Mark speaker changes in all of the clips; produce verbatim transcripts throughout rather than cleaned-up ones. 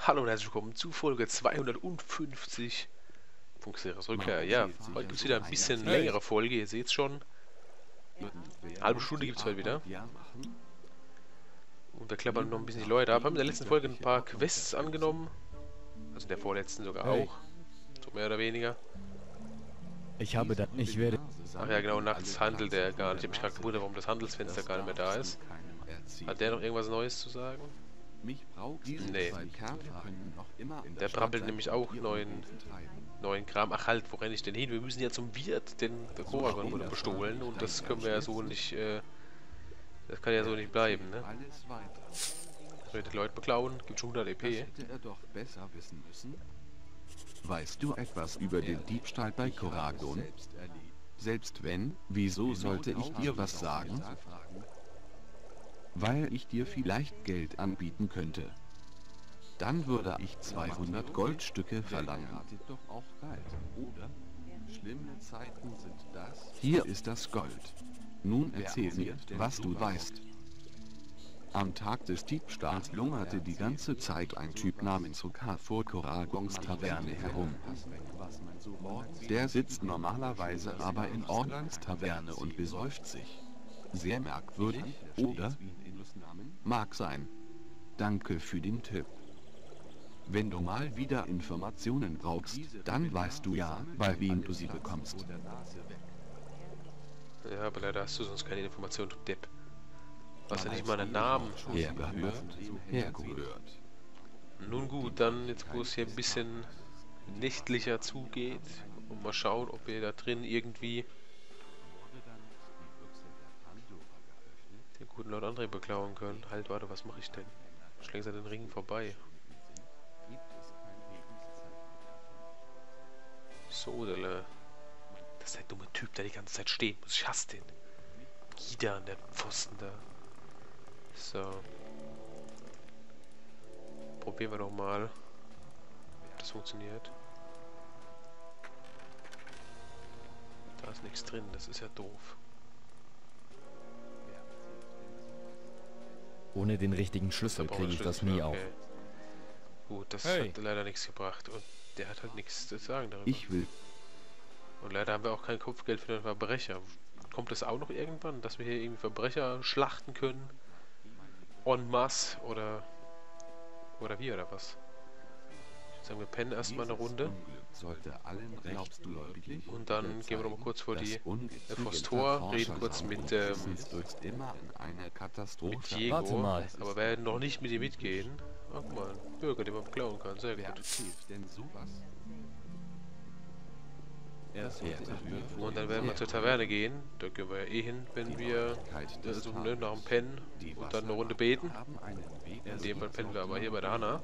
Speaker 1: Hallo und herzlich willkommen zu Folge zweihundertfünfzig Funkseries Rückkehr. Ja, heute gibt es wieder ein bisschen längere Folge, ihr seht es schon. Eine halbe Stunde gibt es heute wieder. Und wir klappern noch ein bisschen die Leute ab. Wir haben in der letzten Folge ein paar Quests angenommen. Also in der vorletzten sogar auch. So mehr oder weniger.
Speaker 2: Ich habe das. Ich werde.
Speaker 1: Ach ja, genau, nachts handelt er gar nicht. Ich habe mich gerade gewundert, warum das Handelsfenster gar nicht mehr da ist. Hat der noch irgendwas Neues zu sagen? Nee. Der brabbelt nämlich auch neuen, neuen Kram. Ach halt, wo renne ich denn hin? Wir müssen ja zum Wirt den Koragon wurde bestohlen und das können wir ja so nicht, äh, das kann ja so nicht bleiben, ne? Soll ich die Leute beklauen? Gibt schon hundert E P.
Speaker 3: Weißt du etwas über den Diebstahl bei Koragon? Selbst wenn, wieso sollte ich dir was sagen? Weil ich dir vielleicht Geld anbieten könnte. Dann würde ich zweihundert Goldstücke verlangen. Hier ist das Gold. Nun erzähl mir, was du weißt. Am Tag des Diebstahls lungerte die ganze Zeit ein Typ namens Hokar vor Koragons Taverne herum. Der sitzt normalerweise aber in Orlans Taverne und besäuft sich. Sehr merkwürdig, oder? Mag sein. Danke für den Tipp. Wenn du mal wieder Informationen brauchst, dann weißt du ja, bei wem du sie bekommst.
Speaker 1: Ja, aber leider hast du sonst keine Informationen, du Depp. Du hast ja nicht mal einen Namen.
Speaker 3: Hergehört, hergehört.
Speaker 1: Nun gut, dann jetzt wo es hier ein bisschen nächtlicher zugeht und mal schauen, ob wir da drin irgendwie den guten Lord André beklauen können. Halt, warte, was mache ich denn? Schlängst an den Ringen vorbei. So, Delle. Das ist der dumme Typ, der die ganze Zeit steht. Ich hasse den. Gida an der Pfosten da. So. Probieren wir doch mal, ob das funktioniert. Da ist nichts drin, das ist ja doof.
Speaker 2: Ohne den richtigen Schlüssel kriege ich das nie auf.
Speaker 1: Gut, das
Speaker 2: Hey.
Speaker 1: hat leider nichts gebracht. Und der hat halt nichts zu sagen darüber.
Speaker 3: Ich will.
Speaker 1: Und leider haben wir auch kein Kopfgeld für den Verbrecher. Kommt das auch noch irgendwann, dass wir hier irgendwie Verbrecher schlachten können? En masse oder oder wie oder was? Ich würde sagen, wir pennen erstmal eine Runde.
Speaker 3: Sollte allen glaubst du wirklich?
Speaker 1: Und dann gehen wir noch mal kurz vor die äh, vors Tor, reden kurz mit, ähm,
Speaker 3: immer an eine Katastrophe.
Speaker 1: mit Diego.
Speaker 2: Warte mal.
Speaker 1: Aber wir werden noch nicht mit ihm mitgehen. Oh, guck mal, ein Bürger, den man beklauen kann. Sehr
Speaker 3: Wer
Speaker 1: gut.
Speaker 3: erzählt denn sowas?
Speaker 1: Und dann werden wir zur Taverne gehen. Da gehen wir ja eh hin, wenn wir also, ne, nach dem Pennen und dann eine Runde beten. In dem Fall pennen wir aber hier bei der Hanna.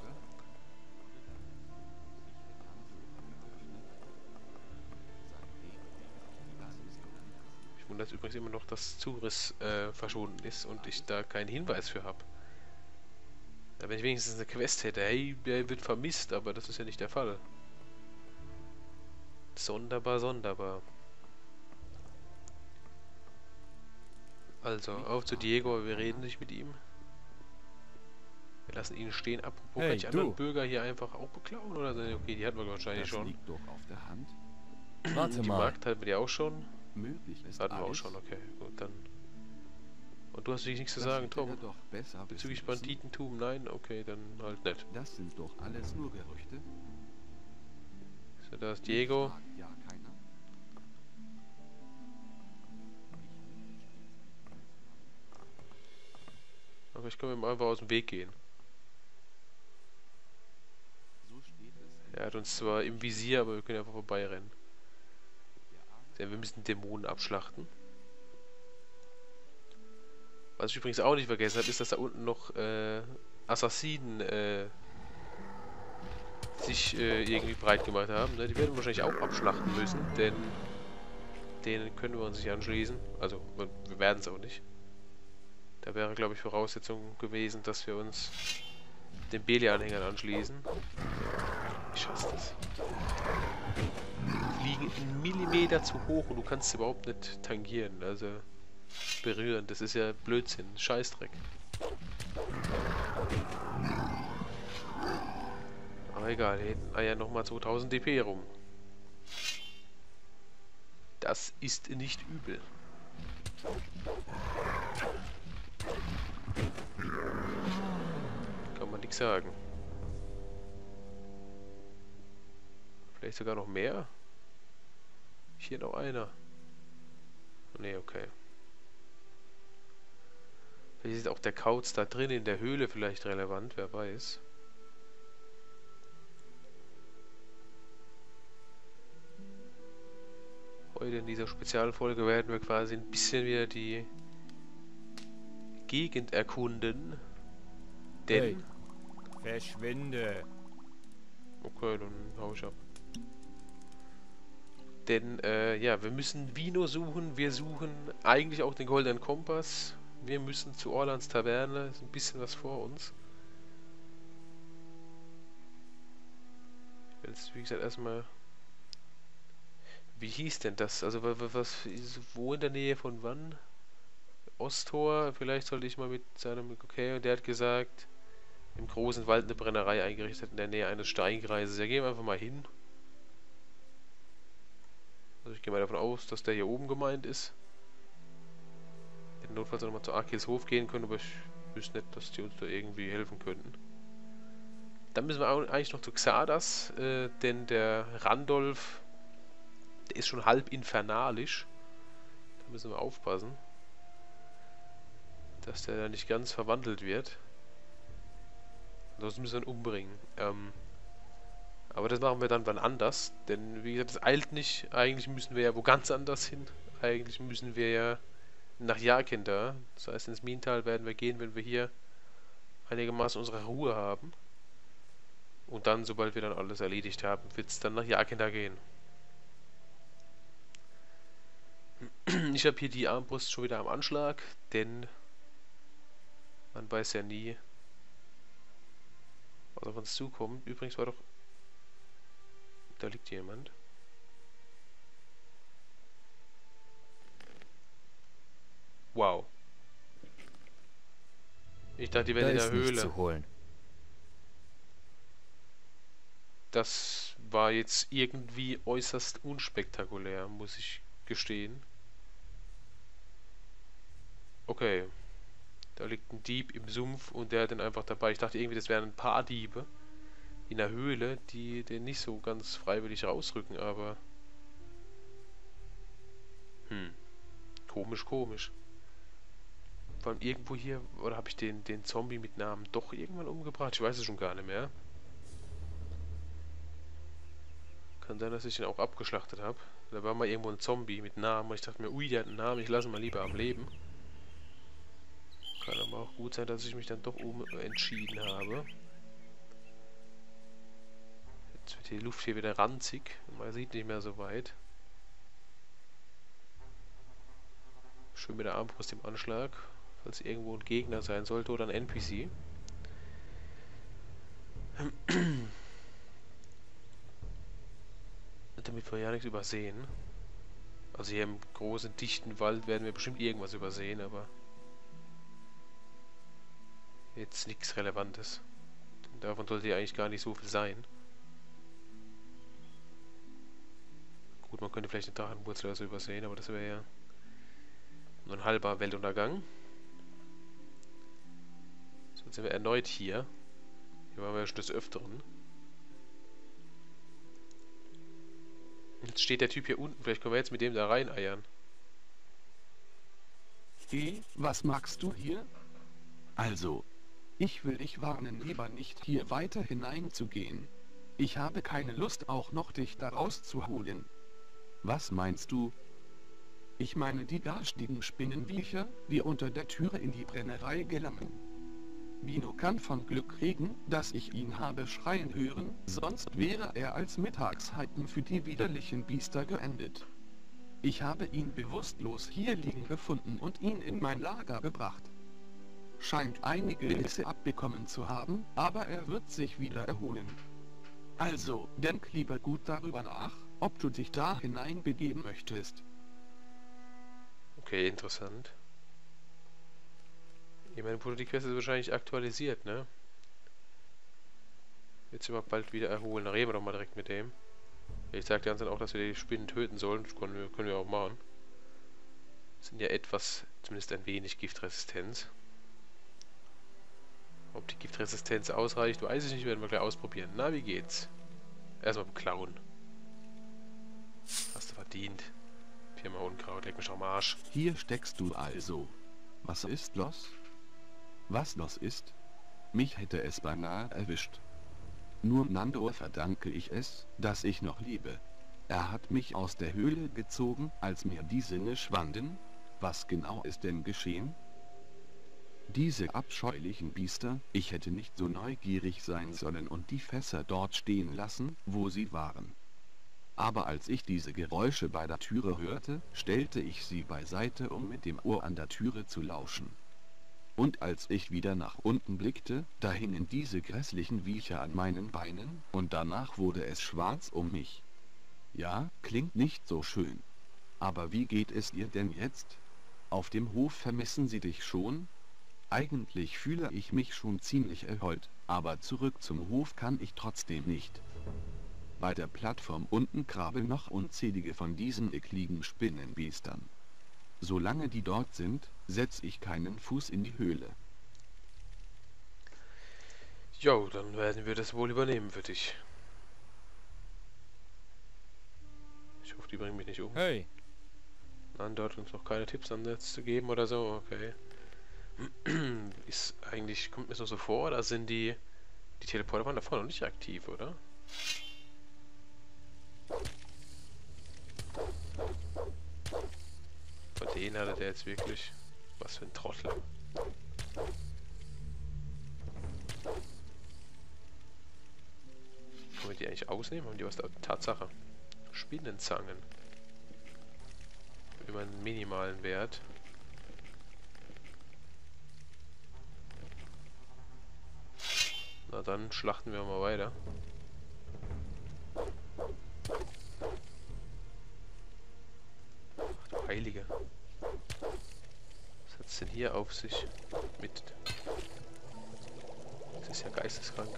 Speaker 1: Ich wundere übrigens immer noch, dass Zuriss äh, verschwunden ist und ich da keinen Hinweis für habe. Ja, wenn ich wenigstens eine Quest hätte, hey, der wird vermisst, aber das ist ja nicht der Fall. Sonderbar, sonderbar. Also, auf zu Diego, wir reden nicht mit ihm. Wir lassen ihn stehen. Apropos,
Speaker 2: Hey,
Speaker 1: kann ich anderen
Speaker 2: du.
Speaker 1: Bürger hier einfach auch beklauen oder so? Okay, die hatten wir wahrscheinlich
Speaker 3: Das
Speaker 1: schon.
Speaker 3: liegt doch auf der Hand.
Speaker 2: Warte
Speaker 1: Die
Speaker 2: mal.
Speaker 1: Markt hatten wir die auch schon.
Speaker 3: Möglich ist
Speaker 1: Hatten wir auch
Speaker 3: alles.
Speaker 1: schon, okay. Gut, dann. Und du hast wirklich nichts zu
Speaker 3: Das
Speaker 1: sagen,
Speaker 3: hätte
Speaker 1: Tom?
Speaker 3: er doch besser
Speaker 1: Bezüglich
Speaker 3: wissen müssen.
Speaker 1: Banditentum? Nein? Okay, dann halt nicht.
Speaker 3: Das sind doch alles nur Gerüchte.
Speaker 1: So, da ist Diego.
Speaker 3: Fragt ja keiner.
Speaker 1: Aber ich kann ihm einfach aus dem Weg gehen.
Speaker 3: So steht es.
Speaker 1: Er hat uns zwar im Visier, aber wir können einfach vorbeirennen. Denn wir müssen Dämonen abschlachten. Was ich übrigens auch nicht vergessen habe, ist, dass da unten noch äh, Assassinen äh, sich äh, irgendwie breit gemacht haben. Ne? Die werden wir wahrscheinlich auch abschlachten müssen, denn denen können wir uns nicht anschließen. Also, wir, wir werden es auch nicht. Da wäre, glaube ich, Voraussetzung gewesen, dass wir uns den Belia-Anhängern anschließen. Ich hasse das. Die fliegen einen Millimeter zu hoch und du kannst sie überhaupt nicht tangieren, also berühren. Das ist ja Blödsinn, Scheißdreck. egal, hier eiern nochmal zweitausend D P rum. Das ist nicht übel. Kann man nichts sagen. Vielleicht sogar noch mehr? Hier noch einer. Ne, okay. Vielleicht ist auch der Kauz da drin in der Höhle vielleicht relevant, wer weiß. Heute in dieser Spezialfolge werden wir quasi ein bisschen wieder die Gegend erkunden. Denn...
Speaker 2: Hey, verschwinde!
Speaker 1: Okay, dann hau ich ab. Denn, äh, ja, wir müssen Vino suchen, wir suchen eigentlich auch den Goldenen Kompass. Wir müssen zu Orlands Taverne, ist ein bisschen was vor uns. Ich will jetzt, wie gesagt, erstmal... Wie hieß denn das? Also, was, was wo in der Nähe von wann? Osttor, vielleicht sollte ich mal mit seinem... Okay, und der hat gesagt, im großen Wald eine Brennerei eingerichtet in der Nähe eines Steinkreises. Ja, gehen wir einfach mal hin. Also ich gehe mal davon aus, dass der hier oben gemeint ist. Hätten notfalls auch nochmal zu Arkels Hof gehen können, aber ich wüsste nicht, dass die uns da irgendwie helfen könnten. Dann müssen wir auch eigentlich noch zu Xardas, äh, denn der Randolph, der ist schon halb infernalisch. Da müssen wir aufpassen, dass der da nicht ganz verwandelt wird. Ansonsten müssen wir ihn umbringen. Ähm, aber das machen wir dann wann anders, denn wie gesagt, das eilt nicht. Eigentlich müssen wir ja wo ganz anders hin. Eigentlich müssen wir ja nach Jarkenda. Das heißt, ins Minental werden wir gehen, wenn wir hier einigermaßen unsere Ruhe haben. Und dann, sobald wir dann alles erledigt haben, wird es dann nach Jarkenda gehen. Ich habe hier die Armbrust schon wieder am Anschlag, denn man weiß ja nie, was auf uns zukommt. Übrigens war doch... Da liegt jemand. Wow. Ich dachte, die wären in der Höhle.
Speaker 2: Zu holen.
Speaker 1: Das war jetzt irgendwie äußerst unspektakulär, muss ich gestehen. Okay. Da liegt ein Dieb im Sumpf und der hat den einfach dabei. Ich dachte irgendwie, das wären ein paar Diebe in der Höhle, die den nicht so ganz freiwillig rausrücken, aber... Hm. Komisch, komisch. Vor allem irgendwo hier, oder habe ich den, den Zombie mit Namen doch irgendwann umgebracht? Ich weiß es schon gar nicht mehr. Kann sein, dass ich den auch abgeschlachtet habe. Da war mal irgendwo ein Zombie mit Namen und ich dachte mir, ui, der hat einen Namen, ich lasse ihn mal lieber am Leben. Kann aber auch gut sein, dass ich mich dann doch umentschieden habe. Jetzt wird die Luft hier wieder ranzig und man sieht nicht mehr so weit. Schön mit der Armbrust im Anschlag, falls irgendwo ein Gegner sein sollte oder ein N P C. Damit wir ja nichts übersehen. Also hier im großen, dichten Wald werden wir bestimmt irgendwas übersehen, aber jetzt nichts Relevantes. Davon sollte ja eigentlich gar nicht so viel sein. Gut, man könnte vielleicht eine Drachenwurzel oder so übersehen, aber das wäre ja nur ein halber Weltuntergang. So, jetzt sind wir erneut hier. Hier waren wir ja schon des Öfteren. Jetzt steht der Typ hier unten. Vielleicht können wir jetzt mit dem da rein eiern.
Speaker 3: Hey, was magst du hier? Also, ich will dich warnen, lieber nicht hier weiter hineinzugehen. Ich habe keine Lust, auch noch dich da rauszuholen. Was meinst du? Ich meine die garstigen Spinnenviecher, die unter der Türe in die Brennerei gelangen. Vino kann von Glück reden, dass ich ihn habe schreien hören, sonst wäre er als Mittagsheiden für die widerlichen Biester geendet. Ich habe ihn bewusstlos hier liegen gefunden und ihn in mein Lager gebracht. Scheint einige Risse abbekommen zu haben, aber er wird sich wieder erholen. Also, denk lieber gut darüber nach, ob du dich da hineinbegeben möchtest.
Speaker 1: Okay, interessant. Ich meine, die Quest ist wahrscheinlich aktualisiert, ne? Jetzt überhaupt bald wieder erholen. Dann reden wir doch mal direkt mit dem. Ich sag die ganze Zeit auch, dass wir die Spinnen töten sollen. Das können wir, können wir auch machen. Sind ja etwas, zumindest ein wenig Giftresistenz. Ob die Giftresistenz ausreicht, weiß ich nicht. Werden wir gleich ausprobieren. Na, wie geht's? Erstmal klauen. Hast du verdient. Viermal Unkraut, leck mich am Arsch.
Speaker 3: Hier steckst du also. Was ist los? Was los ist? Mich hätte es beinahe erwischt. Nur Nando verdanke ich es, dass ich noch lebe. Er hat mich aus der Höhle gezogen, als mir die Sinne schwanden. Was genau ist denn geschehen? Diese abscheulichen Biester, ich hätte nicht so neugierig sein sollen und die Fässer dort stehen lassen, wo sie waren. Aber als ich diese Geräusche bei der Türe hörte, stellte ich sie beiseite, um mit dem Ohr an der Türe zu lauschen. Und als ich wieder nach unten blickte, da hingen diese grässlichen Viecher an meinen Beinen, und danach wurde es schwarz um mich. Ja, klingt nicht so schön. Aber wie geht es dir denn jetzt? Auf dem Hof vermissen sie dich schon? Eigentlich fühle ich mich schon ziemlich erholt, aber zurück zum Hof kann ich trotzdem nicht. Bei der Plattform unten krabbeln noch unzählige von diesen ekligen Spinnenbiestern. Solange die dort sind, setze ich keinen Fuß in die Höhle.
Speaker 1: Jo, dann werden wir das wohl übernehmen für dich. Ich hoffe, die bringen mich nicht um.
Speaker 2: Hey!
Speaker 1: Nein, dort uns noch keine Tipps an jetzt zu geben oder so, okay. Ist eigentlich, kommt mir so vor, oder sind die, die Teleporter waren davor noch nicht aktiv, oder? Von denen hatte der jetzt wirklich, was für ein Trottel. Können wir die eigentlich ausnehmen? Haben die was da? Tatsache. Spinnenzangen. Immer einen minimalen Wert. Na dann schlachten wir mal weiter. Ach du Heilige. Was hat's denn hier auf sich mit... Das ist ja geisteskrank.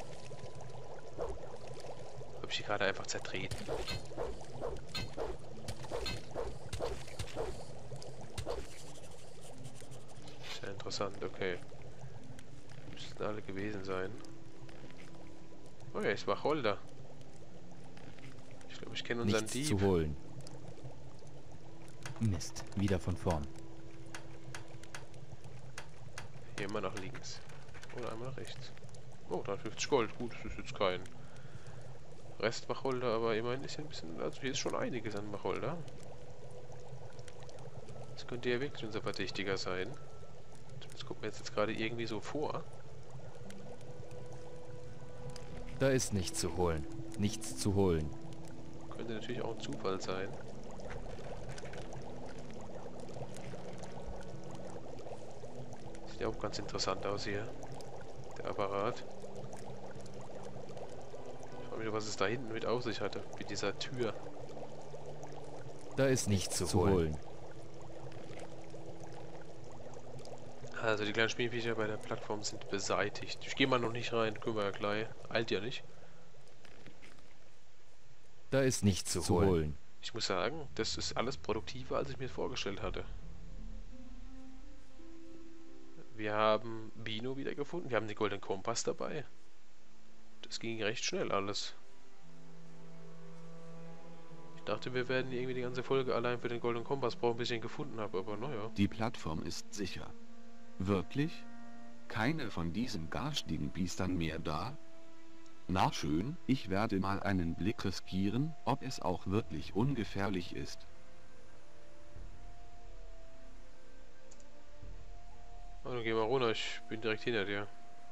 Speaker 1: Hab ich die gerade einfach zertreten. Sehr interessant, okay. Müssten alle gewesen sein. Oh ja, ist Wacholder. Ich glaube, ich kenne unseren
Speaker 2: Nichts
Speaker 1: Dieb.
Speaker 2: zu holen. Mist, wieder von vorn.
Speaker 1: Hier immer nach links. Oder einmal nach rechts. Oh, dreiundfünfzig Gold. Gut, das ist jetzt kein Rest Wacholder, aber immerhin ist ja ein bisschen... Also hier ist schon einiges an Wacholder. Das könnte ja wirklich unser Verdächtiger sein. Das kommt mir jetzt, jetzt gerade irgendwie so vor.
Speaker 2: Da ist nichts zu holen. Nichts zu holen.
Speaker 1: Könnte natürlich auch ein Zufall sein. Sieht ja auch ganz interessant aus hier. Der Apparat. Ich frage mich, was es da hinten mit auf sich hatte. Mit dieser Tür.
Speaker 2: Da ist nichts zu holen.
Speaker 1: Also die kleinen Spinnenviecher bei der Plattform sind beseitigt. Ich gehe mal noch nicht rein, können wir ja gleich. Eilt ja nicht.
Speaker 2: Da ist nichts zu holen.
Speaker 1: Ich muss sagen, das ist alles produktiver, als ich mir vorgestellt hatte. Wir haben Bino wiedergefunden, wir haben den Golden Kompass dabei. Das ging recht schnell alles. Ich dachte, wir werden irgendwie die ganze Folge allein für den Golden Kompass brauchen, bis ich ihn gefunden habe, aber naja.
Speaker 3: Die Plattform ist sicher. Wirklich? Keine von diesen garstigen Biestern mehr da? Na schön, ich werde mal einen Blick riskieren, ob es auch wirklich ungefährlich ist.
Speaker 1: Na, dann geh mal runter, ich bin direkt hinter dir.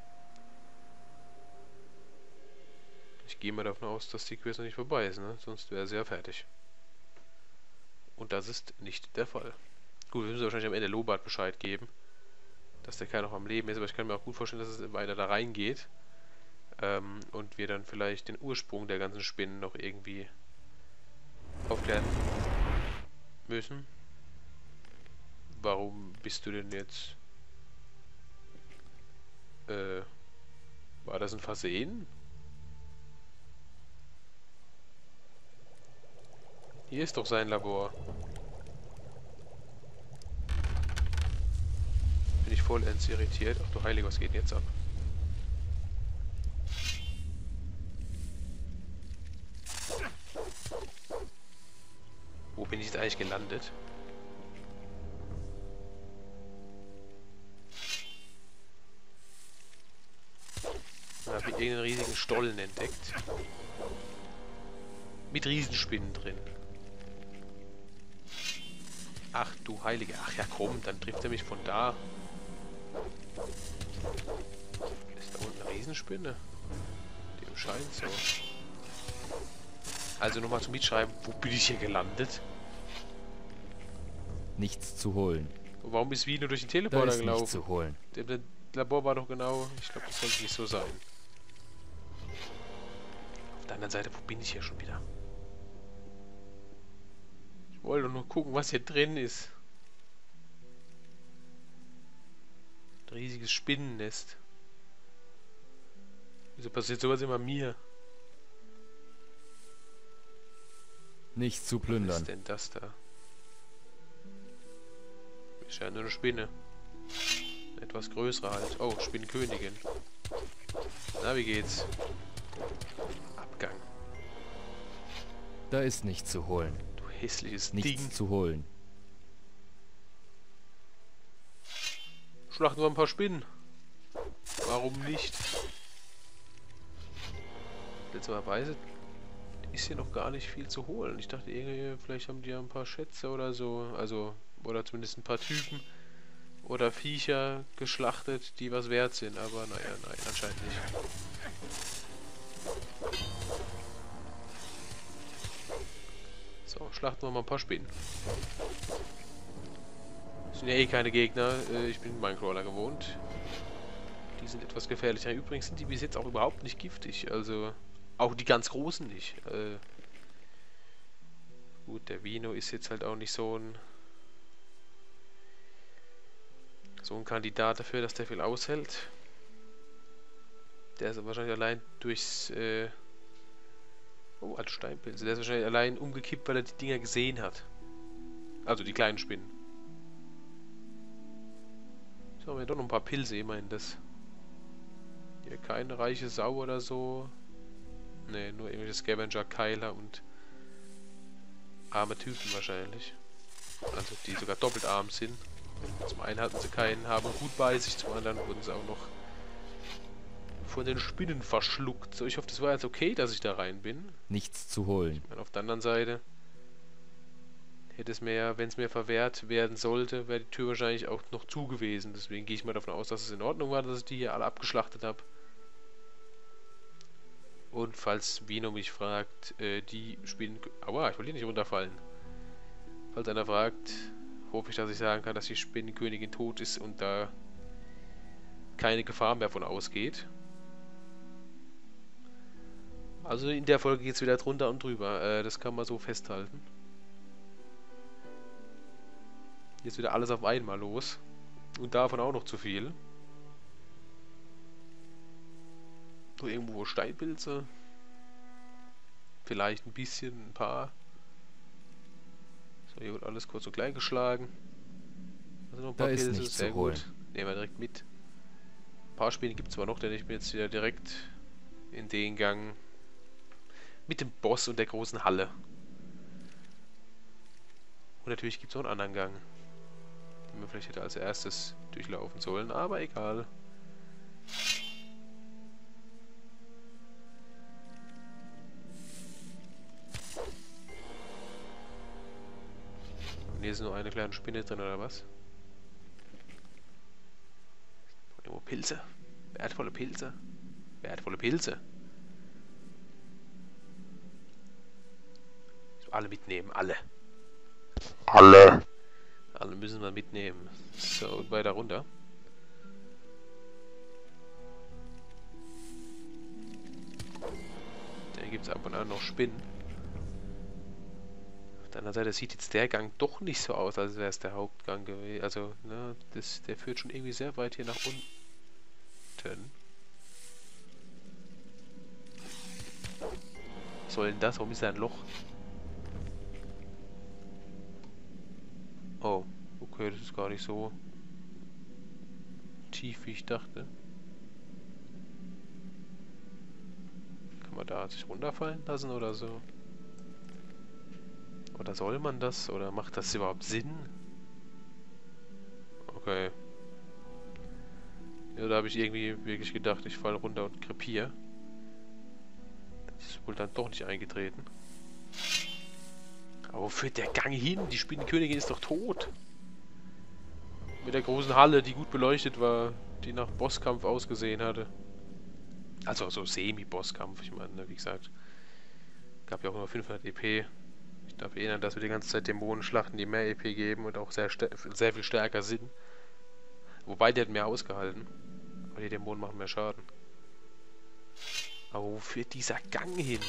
Speaker 1: Ich gehe mal davon aus, dass die Quest noch nicht vorbei ist, ne? Sonst wäre sie ja fertig. Und das ist nicht der Fall. Gut, wir müssen wahrscheinlich am Ende Lobart Bescheid geben, dass der Kerl noch am Leben ist, aber ich kann mir auch gut vorstellen, dass es weiter da reingeht. Ähm, und wir dann vielleicht den Ursprung der ganzen Spinnen noch irgendwie aufklären müssen. Warum bist du denn jetzt... Äh, war das ein Versehen? Hier ist doch sein Labor. Bin ich vollends irritiert. Ach du Heilige, was geht jetzt ab? Wo bin ich jetzt eigentlich gelandet? Ich habe irgendeinen riesigen Stollen entdeckt. Mit Riesenspinnen drin. Ach du Heilige. Ach ja komm, dann trifft er mich von da. Ist da unten eine Riesenspinne? Dem scheint so. Also nochmal zum Mitschreiben, wo bin ich hier gelandet?
Speaker 2: Nichts zu holen.
Speaker 1: Und warum ist Vino durch den
Speaker 2: Da
Speaker 1: Teleporter
Speaker 2: ist
Speaker 1: gelaufen?
Speaker 2: nichts zu holen.
Speaker 1: Der, der Labor war doch genau... Ich glaube, das sollte nicht so sein. Auf der anderen Seite, wo bin ich hier schon wieder? Ich wollte nur gucken, was hier drin ist. Ein riesiges Spinnennest. Wieso passiert sowas immer mir?
Speaker 2: Nichts zu
Speaker 1: Was
Speaker 2: plündern.
Speaker 1: ist denn das da? Ist ja nur eine Spinne. Etwas größere halt. Oh, Spinnenkönigin. Na, wie geht's? Abgang.
Speaker 2: Da ist nichts zu holen.
Speaker 1: Du hässliches
Speaker 2: Nichts
Speaker 1: Ding.
Speaker 2: zu holen.
Speaker 1: Schlachten wir ein paar Spinnen. Warum nicht? Letzterweise ist hier noch gar nicht viel zu holen. Ich dachte irgendwie, vielleicht haben die ja ein paar Schätze oder so. Also, oder zumindest ein paar Typen oder Viecher geschlachtet, die was wert sind. Aber naja, nein, anscheinend nicht. So, schlachten wir mal ein paar Spinnen. Das sind ja eh keine Gegner. Äh, ich bin Minecrawler gewohnt. Die sind etwas gefährlicher. Übrigens sind die bis jetzt auch überhaupt nicht giftig. Also, auch die ganz großen nicht. Äh, gut, der Vino ist jetzt halt auch nicht so ein... So ein Kandidat dafür, dass der viel aushält. Der ist wahrscheinlich allein durchs... Äh oh, alte Steinpilze. Der ist wahrscheinlich allein umgekippt, weil er die Dinger gesehen hat. Also die kleinen Spinnen. So, haben wir doch noch ein paar Pilze, immerhin das. Hier keine reiche Sau oder so. Ne, nur irgendwelche Scavenger-Keiler und arme Typen wahrscheinlich. Also die sogar doppelt arm sind. Zum einen hatten sie keinen, haben gut bei sich, zum anderen wurden sie auch noch von den Spinnen verschluckt. So, ich hoffe, das war jetzt okay, dass ich da rein bin.
Speaker 2: Nichts zu holen.
Speaker 1: Ich meine, auf der anderen Seite hätte es mir, wenn es mir verwehrt werden sollte, wäre die Tür wahrscheinlich auch noch zu gewesen. Deswegen gehe ich mal davon aus, dass es in Ordnung war, dass ich die hier alle abgeschlachtet habe. Und falls Vino mich fragt, äh, die Spinnen... Aua, ich wollte hier nicht runterfallen. Falls einer fragt, hoffe ich, dass ich sagen kann, dass die Spinnenkönigin tot ist und da keine Gefahr mehr von ausgeht. Also in der Folge geht es wieder drunter und drüber. Äh, das kann man so festhalten. Jetzt wieder alles auf einmal los. Und davon auch noch zu viel. So irgendwo Steinpilze. Vielleicht ein bisschen, ein paar. So, hier wird alles kurz und klein geschlagen. Also noch ein paar
Speaker 2: Da ist
Speaker 1: Pilze,
Speaker 2: nichts
Speaker 1: sehr
Speaker 2: zu holen.
Speaker 1: gut. Nehmen wir direkt mit. Ein paar Spiele gibt es zwar noch, denn ich bin jetzt wieder direkt in den Gang mit dem Boss und der großen Halle. Und natürlich gibt es noch einen anderen Gang, den man vielleicht hätte als erstes durchlaufen sollen, aber egal. Und hier ist nur eine kleine Spinne drin, oder was? Irgendwo Pilze. Wertvolle Pilze. Wertvolle Pilze. So, alle mitnehmen, alle.
Speaker 4: Alle.
Speaker 1: Alle müssen wir mitnehmen. So, und weiter runter. Da gibt es ab und an noch Spinnen. Auf der anderen Seite sieht jetzt der Gang doch nicht so aus, als wäre es der Hauptgang gewesen. Also, ne, das, der führt schon irgendwie sehr weit hier nach unten. Was soll denn das? Warum ist da ein Loch? Oh, okay, das ist gar nicht so tief, wie ich dachte. Kann man da sich runterfallen lassen oder so? Oder soll man das? Oder macht das überhaupt Sinn? Okay. Ja, da habe ich irgendwie wirklich gedacht, ich falle runter und krepiere. Das ist wohl dann doch nicht eingetreten. Aber wo führt der Gang hin? Die Spinnenkönigin ist doch tot. Mit der großen Halle, die gut beleuchtet war, die nach Bosskampf ausgesehen hatte. Also so Semi-Bosskampf, ich meine, wie gesagt. Gab ja auch nur fünfhundert E P. Ich darf erinnern, dass wir die ganze Zeit Dämonen schlachten, die mehr E P geben und auch sehr, sehr viel stärker sind. Wobei, die hätten mehr ausgehalten. Aber die Dämonen machen mehr Schaden. Aber wo führt dieser Gang hin?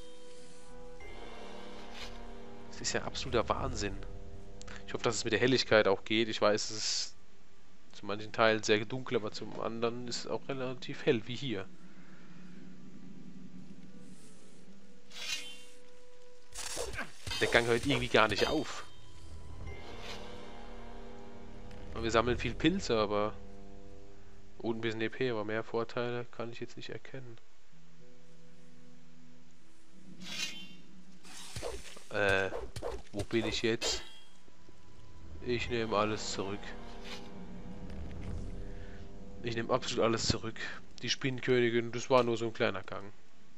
Speaker 1: Das ist ja absoluter Wahnsinn. Ich hoffe, dass es mit der Helligkeit auch geht. Ich weiß, es ist zu manchen Teilen sehr dunkel, aber zum anderen ist es auch relativ hell, wie hier. Der Gang hört irgendwie gar nicht auf. Und wir sammeln viel Pilze, aber... Und ein bisschen E P, aber mehr Vorteile kann ich jetzt nicht erkennen. Äh, wo bin ich jetzt? Ich nehme alles zurück. Ich nehme absolut alles zurück. Die Spinnenkönigin, das war nur so ein kleiner Gang.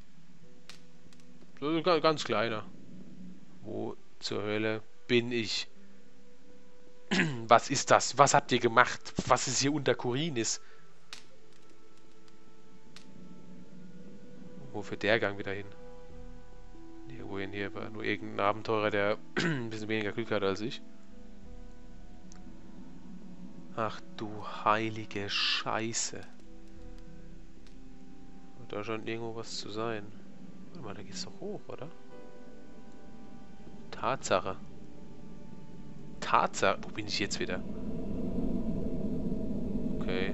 Speaker 1: So ein ganz kleiner. Wo zur Hölle bin ich? Was ist das? Was habt ihr gemacht? Was ist hier unter Khorinis? Wo führt der Gang wieder hin? Wohin hier war nur irgendein Abenteurer, der ein bisschen weniger Glück hat als ich. Ach du heilige Scheiße. Und da scheint irgendwo was zu sein. Warte mal, da geht's doch hoch, oder? Tatsache. Tatsache. Wo bin ich jetzt wieder? Okay.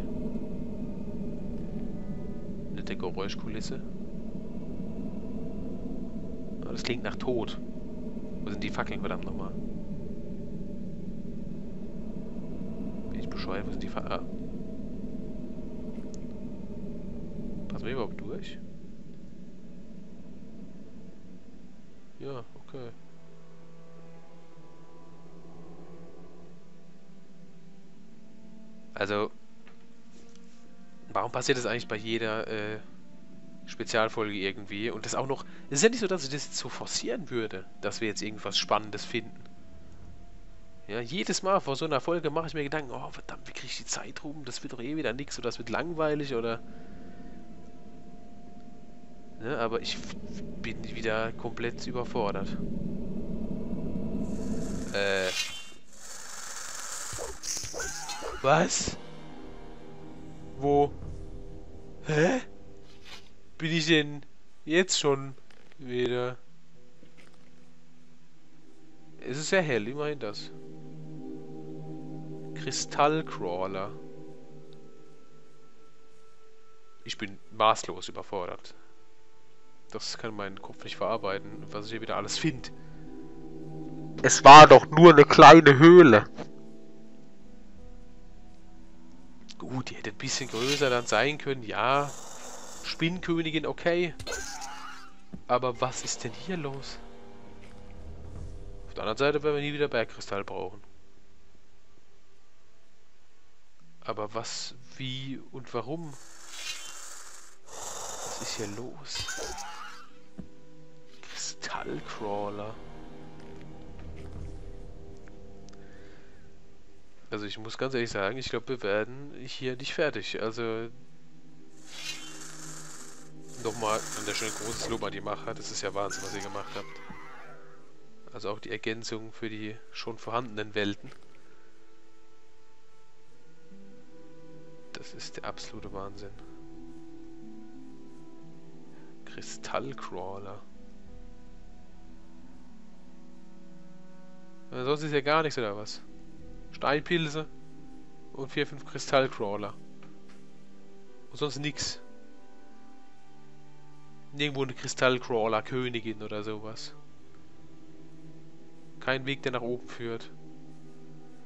Speaker 1: Nette Geräuschkulisse. Aber das klingt nach Tod. Wo sind die Fackeln, verdammt nochmal? Bin ich bescheuert? Wo sind die Fackeln? Ah. Passen wir überhaupt durch? Ja, okay. Also, warum passiert das eigentlich bei jeder äh, Spezialfolge irgendwie? Und das auch noch... Es ist ja nicht so, dass ich das jetzt so forcieren würde, dass wir jetzt irgendwas Spannendes finden. Ja, jedes Mal vor so einer Folge mache ich mir Gedanken, oh verdammt, wie kriege ich die Zeit rum? Das wird doch eh wieder nix oder das wird langweilig oder... Ne, aber ich bin wieder komplett überfordert. Äh... Was? Wo? Hä? Bin ich denn jetzt schon wieder? Es ist sehr hell, immerhin das. Kristallcrawler. Ich bin maßlos überfordert. Das kann mein Kopf nicht verarbeiten, was ich hier wieder alles finde. Es war doch nur eine kleine Höhle. Gut, die hätte ein bisschen größer dann sein können, ja. Spinnenkönigin, okay. Aber was ist denn hier los? Auf der anderen Seite werden wir nie wieder Bergkristall brauchen. Aber was, wie und warum? Was ist hier los? Kristallcrawler. Also ich muss ganz ehrlich sagen, ich glaube, wir werden hier nicht fertig. Also nochmal an der Stelle großes Lob an die Macher. Das ist ja Wahnsinn, was ihr gemacht habt. Also auch die Ergänzung für die schon vorhandenen Welten. Das ist der absolute Wahnsinn. Kristallcrawler. Sonst ist ja gar nichts, oder was? Steinpilze und vier, fünf Kristallcrawler. Und sonst nix. Irgendwo eine Kristallcrawler-Königin oder sowas. Kein Weg, der nach oben führt.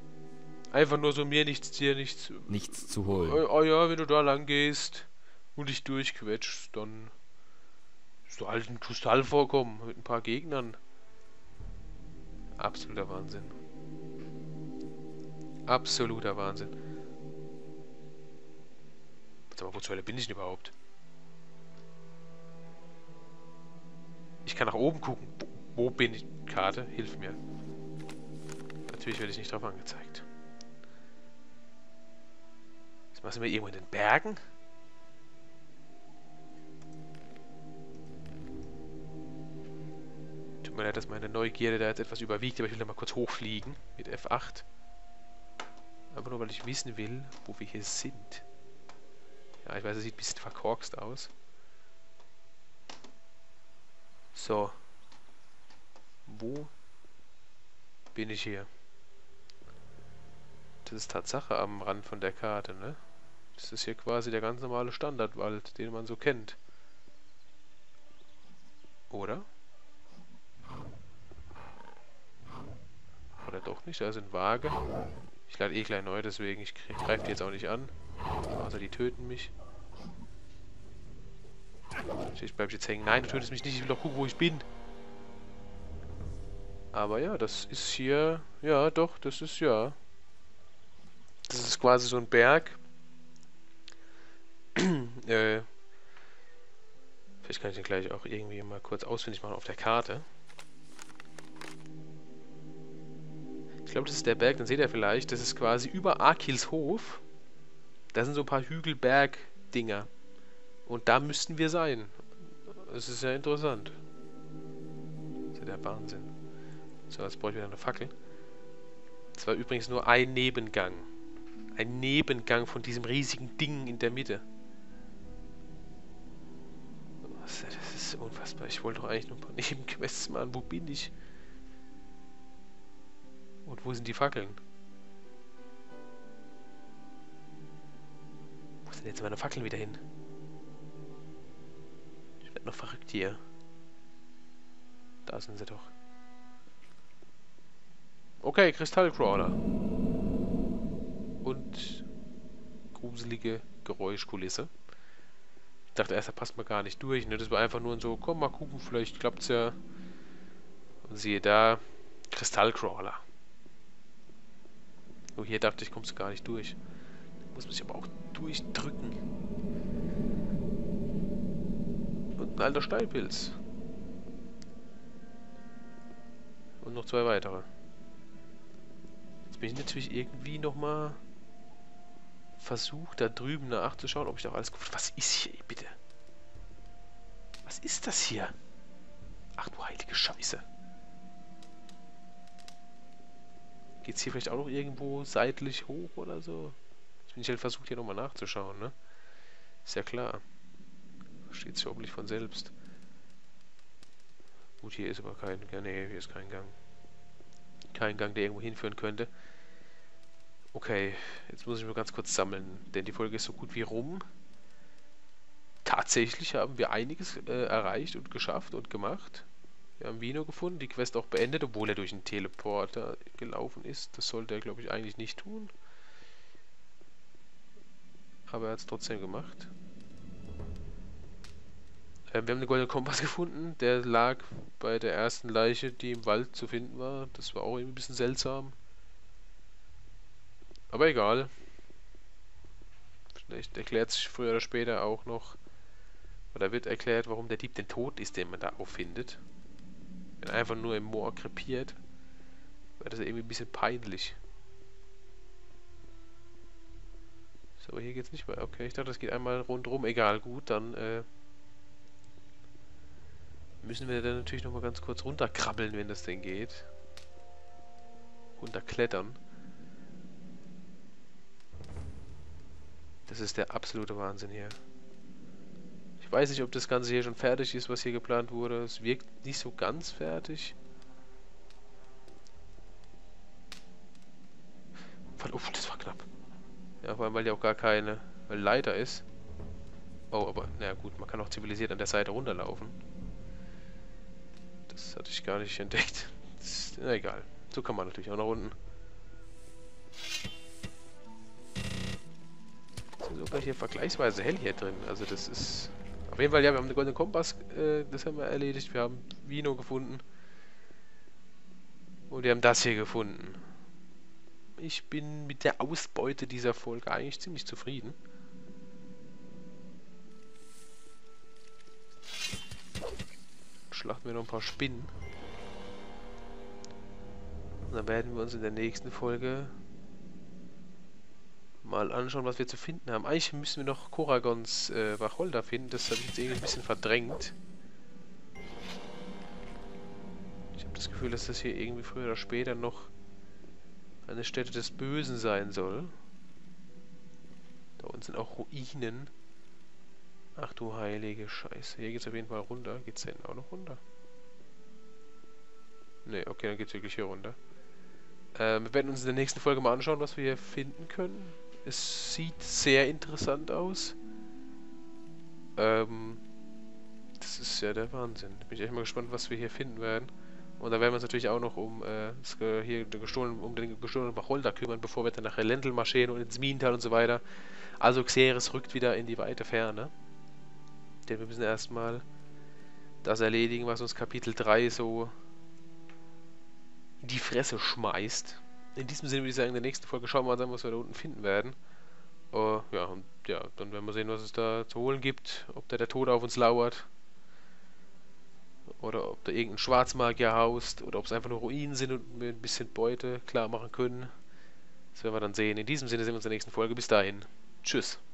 Speaker 1: Einfach nur so mir nichts, dir nichts.
Speaker 2: Nichts zu holen.
Speaker 1: Oh, oh ja, wenn du da lang gehst und dich durchquetschst, dann ist du halt ein Kristall vorkommen mit ein paar Gegnern. Absoluter Wahnsinn. Absoluter Wahnsinn. Warte mal, wo zur Hölle bin ich denn überhaupt? Ich kann nach oben gucken. Wo bin ich? Karte, hilf mir. Natürlich werde ich nicht drauf angezeigt. Was sind wir irgendwo in den Bergen? Tut mir leid, dass meine Neugierde da jetzt etwas überwiegt, aber ich will da mal kurz hochfliegen mit F acht. Aber nur, weil ich wissen will, wo wir hier sind. Ja, ich weiß, es sieht ein bisschen verkorkst aus. So. Wo bin ich hier? Das ist Tatsache am Rand von der Karte, ne? Das ist hier quasi der ganz normale Standardwald, den man so kennt. Oder? Oder doch nicht? Da sind Waage. Ich lade eh gleich neu, deswegen ich greife die jetzt auch nicht an. Außer die töten mich. Ich bleib jetzt hängen. Nein, du tötest mich nicht. Ich will doch gucken, wo ich bin. Aber ja, das ist hier... Ja, doch, das ist ja... Das ist quasi so ein Berg. äh, vielleicht kann ich den gleich auch irgendwie mal kurz ausfindig machen auf der Karte. Ich glaube, das ist der Berg, den seht ihr vielleicht. Das ist quasi über Arkilshof. Da sind so ein paar Hügel-Berg-Dinger. Und da müssten wir sein. Das ist ja interessant. Das ist ja der Wahnsinn. So, jetzt brauche ich wieder eine Fackel. Das war übrigens nur ein Nebengang. Ein Nebengang von diesem riesigen Ding in der Mitte. Das ist unfassbar. Ich wollte doch eigentlich nur ein paar Nebenquests machen. Wo bin ich? Und wo sind die Fackeln? Wo sind jetzt meine Fackeln wieder hin? Ich werde noch verrückt hier. Da sind sie doch. Okay, Kristallcrawler. Und gruselige Geräuschkulisse. Ich dachte erst, da passt man gar nicht durch. Ne? Das war einfach nur so, komm mal gucken, vielleicht klappt's ja. Und siehe da, Kristallcrawler. Oh, hier dachte ich, kommst du gar nicht durch. Da muss man sich aber auch durchdrücken. Und ein alter Steinpilz. Und noch zwei weitere. Jetzt bin ich natürlich irgendwie nochmal versucht, da drüben nachzuschauen, ob ich da alles gut... Was ist hier, bitte? Was ist das hier? Ach du heilige Scheiße. Geht's hier vielleicht auch noch irgendwo seitlich hoch oder so? Jetzt bin ich halt versucht, hier nochmal nachzuschauen, ne? Ist ja klar. Steht sich hoffentlich von selbst. Gut, hier ist aber kein... Ja, nee, hier ist kein Gang. Kein Gang, der irgendwo hinführen könnte. Okay, jetzt muss ich nur ganz kurz sammeln, denn die Folge ist so gut wie rum. Tatsächlich haben wir einiges äh, erreicht und geschafft und gemacht. Wir haben Vino gefunden, die Quest auch beendet, obwohl er durch einen Teleporter gelaufen ist. Das sollte er, glaube ich, eigentlich nicht tun. Aber er hat es trotzdem gemacht. Äh, wir haben einen goldenen Kompass gefunden, der lag bei der ersten Leiche, die im Wald zu finden war. Das war auch irgendwie ein bisschen seltsam. Aber egal. Vielleicht erklärt sich früher oder später auch noch, oder wird erklärt, warum der Dieb denn tot ist, den man da auffindet. Wenn er einfach nur im Moor krepiert, wäre das ja irgendwie ein bisschen peinlich. So, hier geht's nicht mehr. Okay, ich dachte, das geht einmal rundherum. Egal, gut, dann äh, müssen wir dann natürlich nochmal ganz kurz runterkrabbeln, wenn das denn geht. Runterklettern. Das ist der absolute Wahnsinn hier. Ich weiß nicht, ob das Ganze hier schon fertig ist, was hier geplant wurde. Es wirkt nicht so ganz fertig. Uff, das war knapp. Ja, vor allem, weil ja auch gar keine Leiter ist. Oh, aber, na gut, man kann auch zivilisiert an der Seite runterlaufen. Das hatte ich gar nicht entdeckt. Das ist, na egal. So kann man natürlich auch nach unten. sogar hier vergleichsweise hell hier drin. Also das ist... Auf jeden Fall, ja, wir haben den goldenen Kompass, äh, das haben wir erledigt. Wir haben Vino gefunden. Und wir haben das hier gefunden. Ich bin mit der Ausbeute dieser Folge eigentlich ziemlich zufrieden. Schlachten wir noch ein paar Spinnen. Und dann werden wir uns in der nächsten Folge mal anschauen, was wir zu finden haben. Eigentlich müssen wir noch Koragons äh, Wacholder finden. Das habe ich jetzt irgendwie ein bisschen verdrängt. Ich habe das Gefühl, dass das hier irgendwie früher oder später noch eine Stätte des Bösen sein soll. Da unten sind auch Ruinen. Ach du heilige Scheiße. Hier geht's auf jeden Fall runter. Geht's da hinten auch noch runter? Ne, okay, dann geht's wirklich hier runter. Ähm, wir werden uns in der nächsten Folge mal anschauen, was wir hier finden können. Es sieht sehr interessant aus. Ähm, das ist ja der Wahnsinn. Da bin ich echt mal gespannt, was wir hier finden werden. Und da werden wir uns natürlich auch noch um äh, das, äh, hier den gestohlenen, um den gestohlenen Wacholder kümmern, bevor wir dann nach Relendel marschieren und ins Minental und so weiter. Also Xeris rückt wieder in die weite Ferne. Denn wir müssen erstmal das erledigen, was uns Kapitel drei so in die Fresse schmeißt. In diesem Sinne würde ich sagen, in der nächsten Folge schauen wir mal an, was wir da unten finden werden. Uh, ja, und ja, dann werden wir sehen, was es da zu holen gibt. Ob da der Tod auf uns lauert. Oder ob da irgendein Schwarzmagier haust. Oder ob es einfach nur Ruinen sind und wir ein bisschen Beute klar machen können. Das werden wir dann sehen. In diesem Sinne sehen wir uns in der nächsten Folge. Bis dahin. Tschüss.